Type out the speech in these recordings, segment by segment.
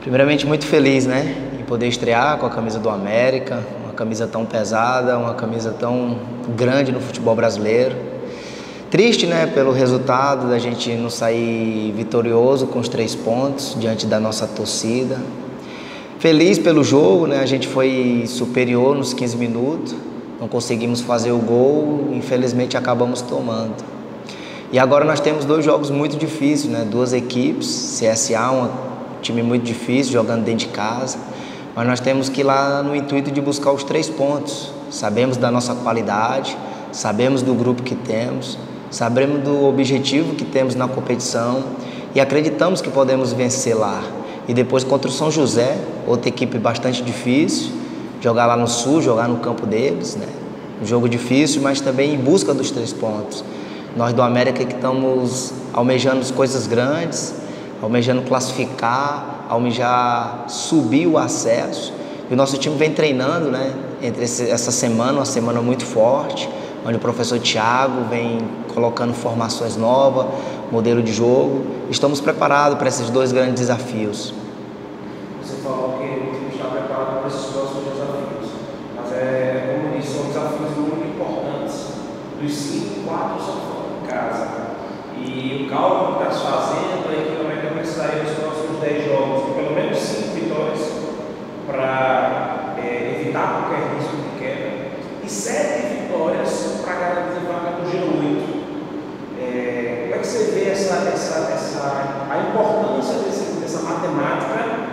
Primeiramente, muito feliz, né, em poder estrear com a camisa do América, uma camisa tão pesada, uma camisa tão grande no futebol brasileiro. Triste, né, pelo resultado da gente não sair vitorioso com os 3 pontos diante da nossa torcida. Feliz pelo jogo, né, a gente foi superior nos 15 minutos, não conseguimos fazer o gol, infelizmente acabamos tomando. E agora nós temos 2 jogos muito difíceis, né, 2 equipes, CSA, um time muito difícil, jogando dentro de casa, mas nós temos que ir lá no intuito de buscar os 3 pontos. Sabemos da nossa qualidade, sabemos do grupo que temos, sabemos do objetivo que temos na competição e acreditamos que podemos vencer lá. E depois contra o São José, outra equipe bastante difícil, jogar lá no Sul, jogar no campo deles, né? Um jogo difícil, mas também em busca dos 3 pontos. Nós do América que estamos almejando coisas grandes, almejando classificar, almejar subir o acesso. E o nosso time vem treinando, né, entre essa semana, uma semana muito forte, onde o professor Thiago vem colocando formações novas, modelo de jogo. Estamos preparados para esses 2 grandes desafios. Você falou que o time está preparado para esses próximos desafios, mas como disse, são desafios muito importantes. Dos 5, 4 são fora de casa. E o cálculo que está se fazendo é que o América precisaria nos próximos 10 jogos de pelo menos 5 vitórias para evitar qualquer risco de queda e 7 vitórias para garantir a vaga do G8. Como é que você vê a importância dessa matemática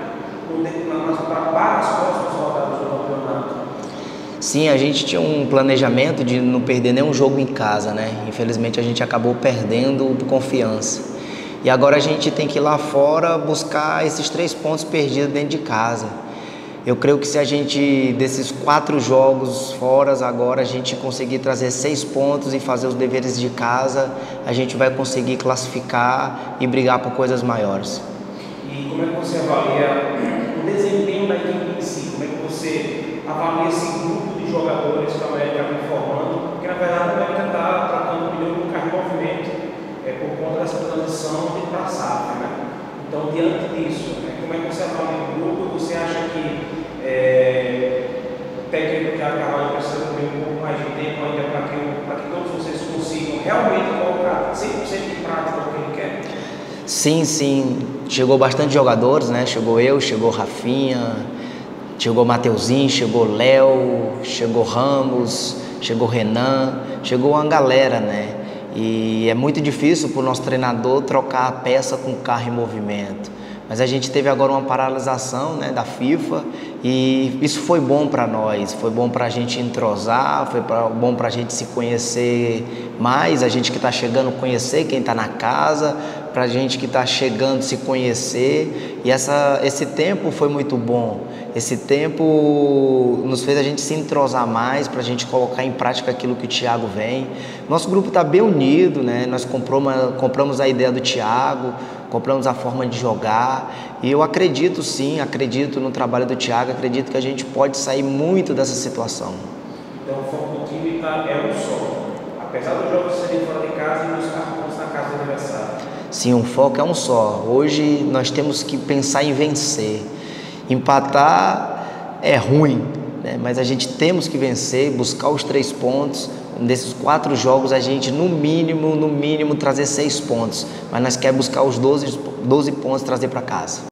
para as próximas rodadas do campeonato? Sim, a gente tinha um planejamento de não perder nenhum jogo em casa, né? Infelizmente a gente acabou perdendo confiança. E agora a gente tem que ir lá fora buscar esses 3 pontos perdidos dentro de casa. Eu creio que se a gente, desses 4 jogos fora, agora a gente conseguir trazer 6 pontos e fazer os deveres de casa, a gente vai conseguir classificar e brigar por coisas maiores. E como é que você avalia o desempenho da equipe em si? Como é que você avalia esse grupo de jogadores que a América vem formando? Porque na verdade a América está tratando pneu com carro em movimento por conta dessa transição de para a SAF, né? Então, diante disso, como é que você avalia o grupo? Você acha que o técnico Thiago Carvalho precisa ter um pouco mais de tempo ainda para que todos vocês consigam realmente colocar 100% em prática o que ele quer? Sim, sim. Chegou bastante jogadores, né? Chegou eu, chegou Rafinha, chegou Mateuzinho, chegou Léo, chegou Ramos, chegou Renan, chegou uma galera, né? E é muito difícil para o nosso treinador trocar a peça com o carro em movimento. Mas a gente teve agora uma paralisação, né, da FIFA e isso foi bom para nós, foi bom para a gente entrosar, foi bom para a gente se conhecer mais, a gente que está chegando conhecer quem está na casa, para a gente que está chegando se conhecer. E esse tempo foi muito bom, esse tempo nos fez a gente se entrosar mais para a gente colocar em prática aquilo que o Thiago vem. Nosso grupo está bem unido, né? Nós compramos a ideia do Thiago, compramos a forma de jogar e eu acredito sim, acredito no trabalho do Thiago, acredito que a gente pode sair muito dessa situação. Então o foco do time é um só, apesar dos jogos serem fora de casa e buscar pontos na casa do adversário. Sim, o foco é um só. Hoje nós temos que pensar em vencer. Empatar é ruim, né? Mas a gente temos que vencer, buscar os 3 pontos. Desses 4 jogos a gente no mínimo trazer 6 pontos, mas nós queremos buscar os 12 pontos e trazer para casa.